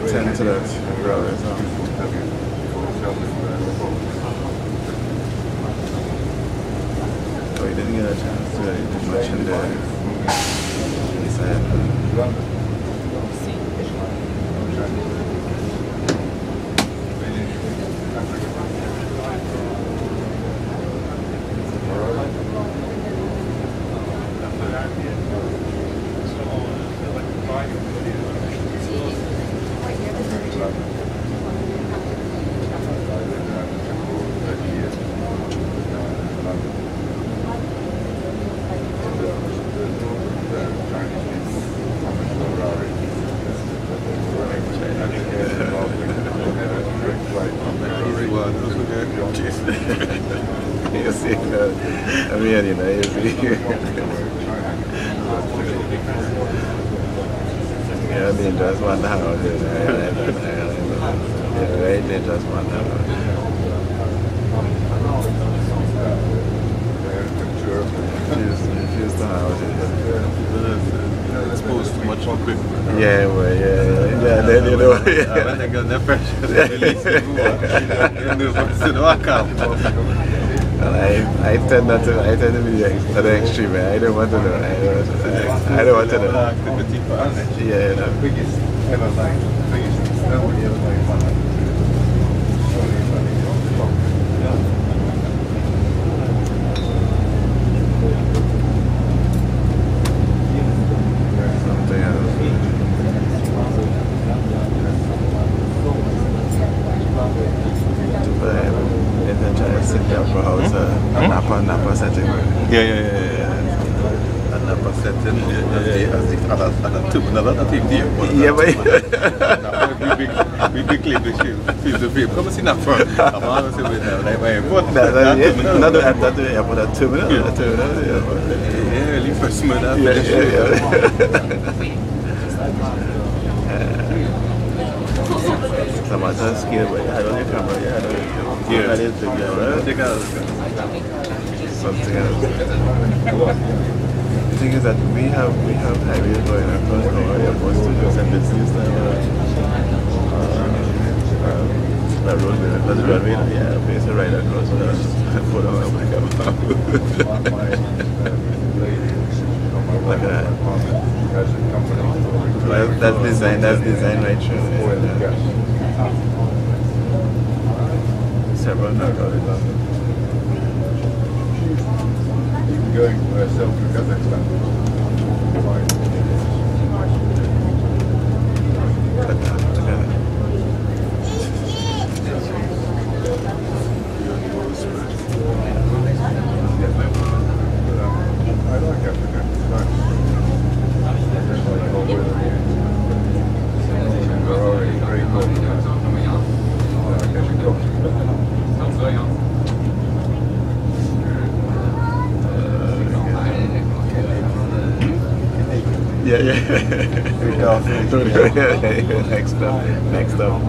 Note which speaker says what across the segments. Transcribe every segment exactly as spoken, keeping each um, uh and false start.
Speaker 1: attend to that earlier. So. So we didn't get a chance to really do much in the inside. You see, uh, I mean, you know, you see. Yeah, they just want the house, you know. Yeah, right, they just want the house. Refuse, refuse the house.
Speaker 2: People exposed to much equipment.
Speaker 1: Yeah, well, yeah, yeah, yeah, they, they know.
Speaker 2: Yeah. When they get their pressure, they release the
Speaker 1: And I, I tend not to, I tend to be at the extreme. I don't want to know. I don't want to know. I don't want to know. Yeah, you know.
Speaker 3: Biggest ever like, biggest, nobody ever made one like
Speaker 1: Something else. And try to sit down for house, uh, Napa, Napa setting.
Speaker 2: Yeah, yeah, yeah, yeah. And Napa setting, as if another two, another team deal.
Speaker 1: Yeah, but
Speaker 2: we big claim the field of fame. Come and see Napa. I'm always saying that, like, my airport.
Speaker 1: Not at that airport, at terminal.
Speaker 2: Yeah, really first minute.
Speaker 1: Yeah, yeah, yeah. Some other skill, but I don't know camera, yeah, I don't know. Yeah, I didn't think that, something else. The thing is that we have we have highways going across our airport studios and this is the uh, road, the runway, yeah, basically right across the put on a bike up. Like that. Well, that's design, that's design right through. Several knockouts.
Speaker 3: going herself to Kazakhstan. I like Africa. It's nice. There's like all weather here. There are already great weather. I guess you go.
Speaker 1: Yeah, yeah. Next up, next up.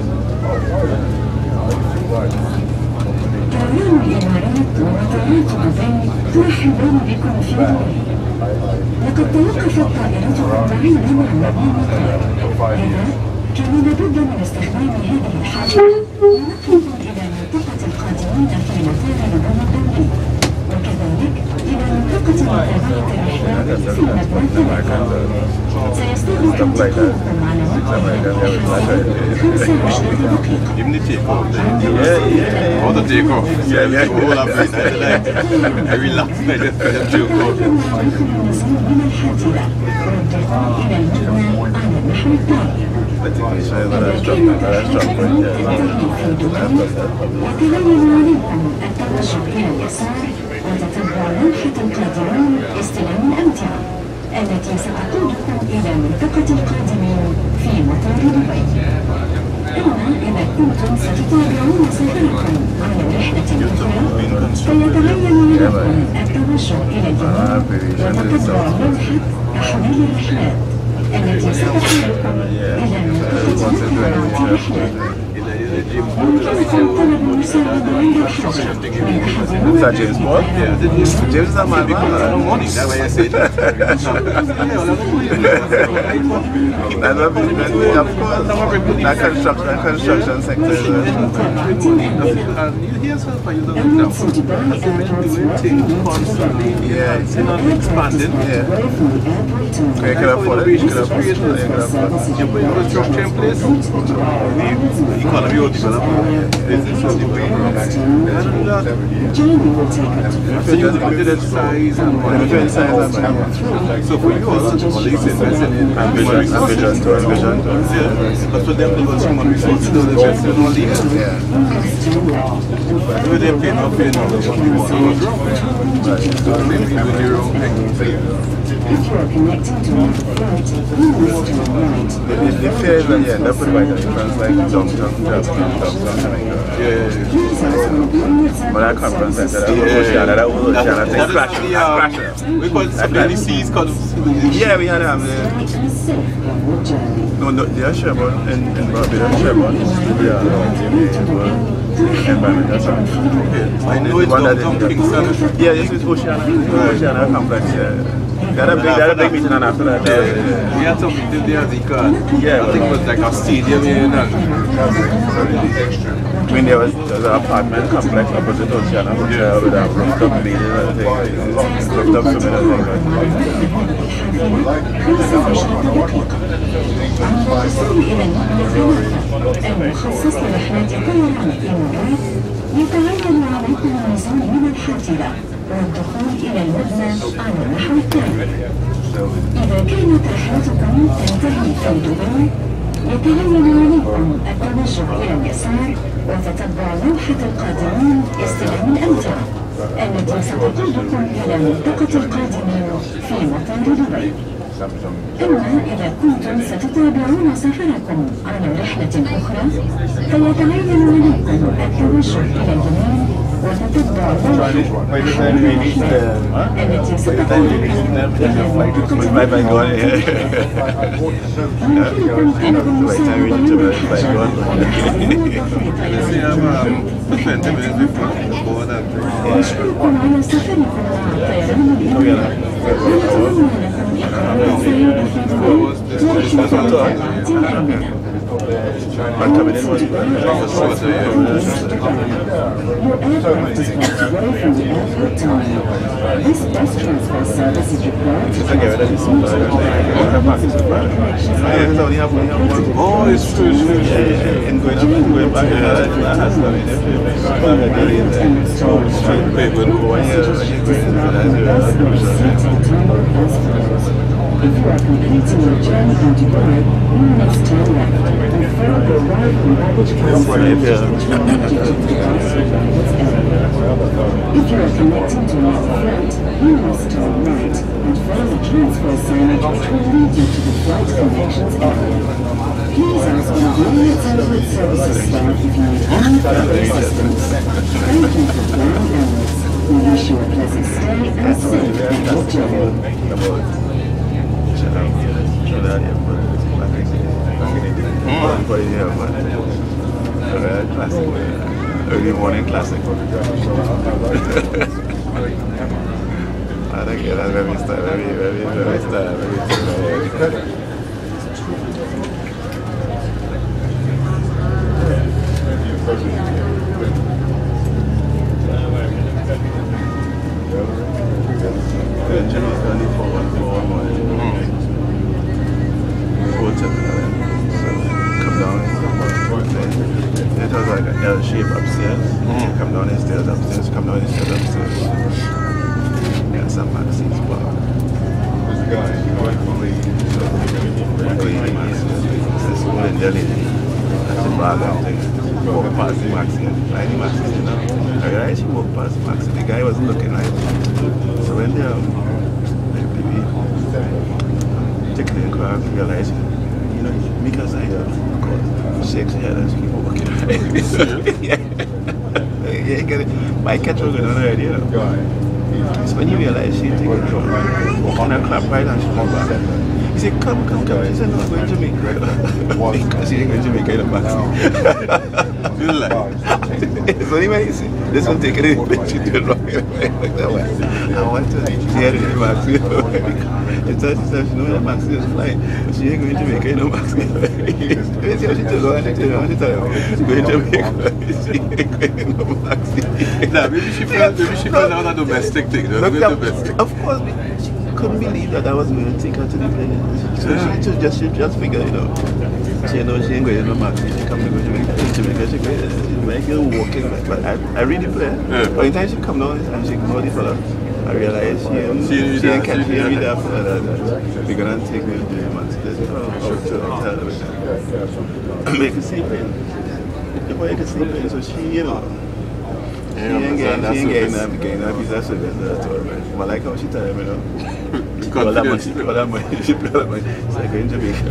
Speaker 4: طيران الإمارات ومطارات دبي ترحبون بكم في دبي. لقد توقفت طائرتكم بعيدا عن مدينة القاهرة. لذا كان لابد من استخدام هذه الحاجة لنقلكم إلى منطقة القادمين في مطار نظام الدولي، وكذلك إلى منطقة متابعة الرحلات في المبنى الأول. سيستغرق انتقالكم على موقع خمسة وعشرين دقيقة.
Speaker 2: Even the takeoff, yeah, yeah, all the takeoff, yeah, yeah, all of it, I like, I relax, I just, I just chill out.
Speaker 4: من الحافلة والدخول إلى المبنى على النحو التالي. إذا كان التحديد في دبي يتبين عليكم التوجه إلى اليسار وتتبع لوحة القادمين لاستلام الأمتعة التي ستقودكم إلى منطقة القادمين في مطار دبي. أما إذا كنتم ستتابعون سفركم على رحلة أخرى فيتعين عليكم التوجه إلى اليمين وتتبع لوحة أحوال الرحلات التي ستقودكم إلى منطقة متابعة الرحلات.
Speaker 1: Is that James Bond?
Speaker 2: Yeah,
Speaker 1: James is a man.
Speaker 2: Because I don't money, that's why I said that.
Speaker 1: That's a business, of course. That construction, that construction sector is
Speaker 2: you hear yourself and you don't know. Doing things constantly.
Speaker 1: Yeah,
Speaker 2: it's not expanding.
Speaker 1: Yeah. You can afford it. You can afford it. You can afford it.
Speaker 2: You put your structure in place. The economy will develop. Business will develop. So you look at the size and what
Speaker 1: Different size and money.
Speaker 2: so for you also, all these investing in
Speaker 1: Ambition, ambition to ambition to.
Speaker 2: yeah, but for them to go to human resources, they'll invest in all these.
Speaker 1: Yeah.
Speaker 2: So they pay no pay no what we want. What's wrong? So the same thing with your own thing.
Speaker 4: If you are connecting to another flight, you must turn right.
Speaker 1: The, the fear is that you end up with like a conference like downtown, downtown, downtown Jamaica.
Speaker 2: Yeah.
Speaker 1: But that conference center, that ocean, that old ocean, thing crashing, crashing.
Speaker 2: We call it something the seas called.
Speaker 1: Yeah, we had um,
Speaker 4: Flight is safe on your journey.
Speaker 1: no, no, they are Sherborne in, in Barbados, Sherborne. Yeah, environmental science.
Speaker 2: I know it's downtown Kingston.
Speaker 1: Yeah, this is Oceana, Oceana complex, yeah. They had a big, they had a big meeting and after that.
Speaker 2: Yeah, yeah. We had something to do as he called.
Speaker 1: Yeah,
Speaker 2: I think it was like a stadium here and that.
Speaker 1: I mean, there was, there was an apartment complex opposite Oceana Hotel with a rooftop building and things, rooftop swimming and things.
Speaker 4: المخصص لرحلات الطيران الإمارات يتعين عليكم النزول من الحافلة والدخول إلى المبنى على النحو التالي. إذا كانت رحلتكم تنتهي في دبي يتعين عليكم التوجه إلى اليسار وتتبع لوحة القادمين استلام الأمتعة التي ستقودكم إلى منطقة القادمين في مطار دبي. أما إذا كنتم ستتابعون سفركم على رحلة أخرى فيتعين عليكم التوجه إلى اليمين وتتبع لوحة التي ستقودكم إلى منطقة نشكركم على سفركم مع الطيران الإماراتي.
Speaker 1: But coming in was
Speaker 4: Your aircraft is ready from the airport terminal. This bus transfer service is required to
Speaker 2: Oh, it's true, it's true, it's true.
Speaker 1: And going up and going back, that has to be
Speaker 4: If you are completing your journey in Dubai, you must turn left and follow the right and baggage cancellation to connect you to the transfer baggage area. If you are connecting to another flight, you must turn right and follow the transfer signage which will lead you to the flight connections area. Please ask one of Emirates Airways Services staff if you need any further assistance. Thank you for flying Emirates. We wish you a pleasant stay and safe on your journey.
Speaker 1: Early morning classic. I think that's very style, very, very, very style, very style. It was like an L shape upstairs. Mm-hmm. Come down the stairs upstairs, come down the stairs upstairs. Yeah, some magazines park. There's a guy, you know, actually, it's school in Delhi. That's the bag and thing. Walk past the magazine, like the magazine, you know. I realized he walked past the magazine. The guy wasn't looking right. So when the um, take the car, I realized, you know, because I uh, shakes head and keep walking. Yeah. Yeah, get it. My catch was going on already, you know. So when you realize she taking a kind of clap right and she come back. He said, come, come, come. She said, no, I'm going to Jamaica. Because she ain't going to Jamaica in a maxi.
Speaker 2: You like?
Speaker 1: So anyway, you see, this one taking it, but she did wrong. Like that one. I want to hear the maxi. She said, she said, she knows that maxi is flying, but she ain't going to Jamaica in a maxi. You see how she told her, she told her, she told her, she's going to Jamaica. She ain't going in a maxi.
Speaker 2: Nah, maybe she felt, maybe she felt that was a domestic thing. That was domestic.
Speaker 1: Of course, she couldn't believe that I was going to take her to the place. So she just, she just figured, you know, she knows she ain't going to no maxi. She come to go to Jamaica, Jamaica, she go, she's making walking, but I, I really play.
Speaker 2: Yeah.
Speaker 1: But in time she come down and she ignored the fella, I realized she ain't, she ain't, she ain't catch me with that fella that we're going to take me to the maxi. Let's go out to hotel everything. Make her sleep in. The boy can sleep in, so she, you know, she ain't getting, she ain't getting that, getting that piece of service at all, man. But like how she tell him, you know, she put all that money, she put all that money, she put all that money. She's like, going to Jamaica.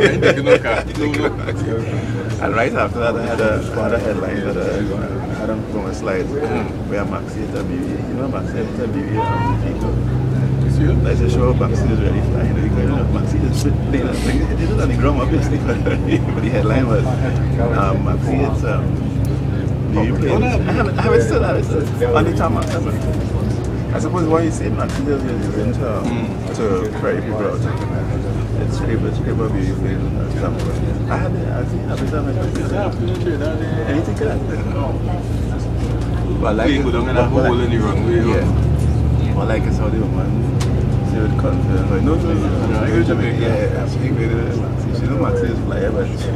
Speaker 1: And right after that, I had a, I had a headline that I, I had on my slides where Maxi hit a B B. You know, Maxi hit a B B on the vehicle. Like the show, Maxi is really flying. You know, Maxi is playing, like, it is on the ground, obviously, but the headline was, um, Maxi hits, um, do you play? I haven't, I haven't still, I haven't still, on the tarmac, I suppose when you say Maxi is into, um, to ferry people out, it's scraper, scraper be playing example. I had it, I think, I've done it. Anything like that? But like,
Speaker 2: you go down in a hole in the runway.
Speaker 1: Yeah. But like it's how the woman, she would confident, like, no, no, no, no, I go to Jamaica. Yeah, she ain't going to Maxi. She know Maxi is flyer, but she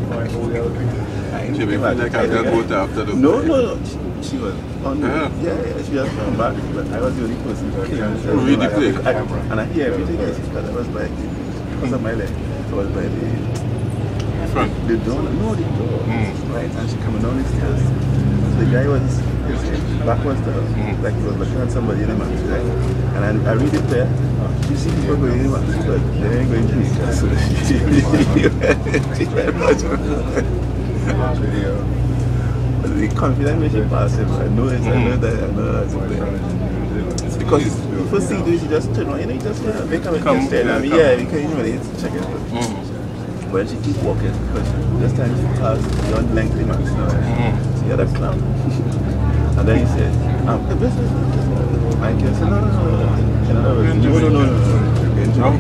Speaker 2: She be like I got go after the
Speaker 1: No, no, no. She, she was on the,
Speaker 2: yeah.
Speaker 1: yeah, yeah, she just come back, but I was the only person who came and said,
Speaker 2: oh, really play?
Speaker 1: I, and I hear everything else, because I was by, because of my leg, I was by the
Speaker 2: front.
Speaker 1: The door, no, the door,
Speaker 2: mm.
Speaker 1: right, and she coming down the stairs. The guy was, his back was to her, mm. like he was looking at somebody in the maxi, right? And I, I read it there, you see people going in the maxi, but they ain't going to me, so she very much. The confidence when she passes, I know it, mm. I know that, I know that. It's because the first thing you do is you just turn on, you know, you just uh, make her come instead. I mean, yeah, because you know, you check it. Mm. But she keep walking, because this time she passed beyond lengthy max now. Mm. So you had a clown. And then he said, um, the business, Mike, I said, no, no, no, no, no, no, no, no, no, no, no,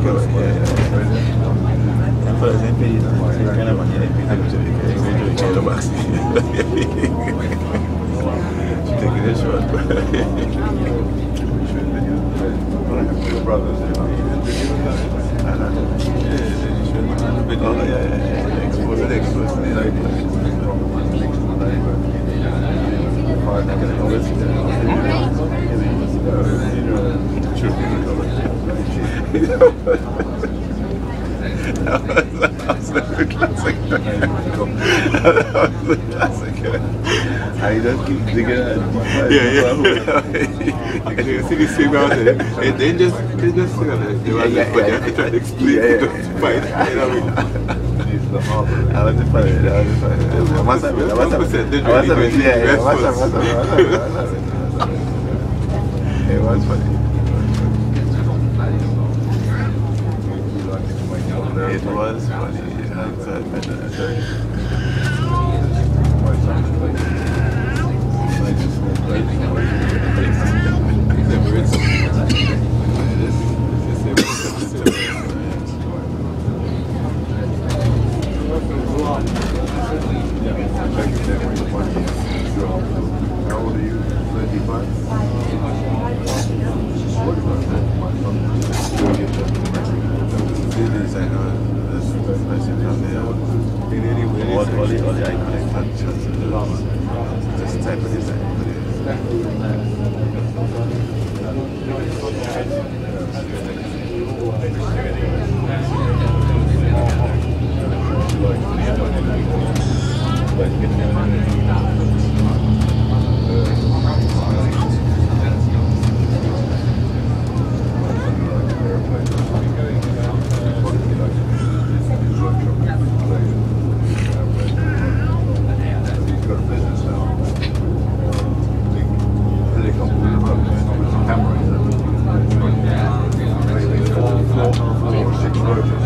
Speaker 1: for the same page, kind of money I paid them to make it to box. Taking it short. Brothers, oh, yeah, yeah, yeah. Expose it, expose it. That was, that was the classic. That was the classic. And he just keep digging at
Speaker 2: yeah, yeah. You see this thing out there. And they just, they just sing on it. They were just, but you have to try to explain
Speaker 1: yeah, yeah,
Speaker 2: to fight. You know what I mean?
Speaker 1: I was the funny. I was the funny. I must have been. I must have been. I must have been. Yeah, yeah. I must have been. It was funny. It was funny. How old are you? twenty-five? All the iconic functions of the law. This type of design. Camera.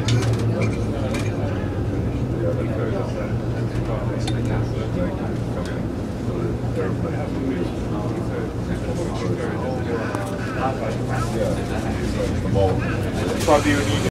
Speaker 2: So do you need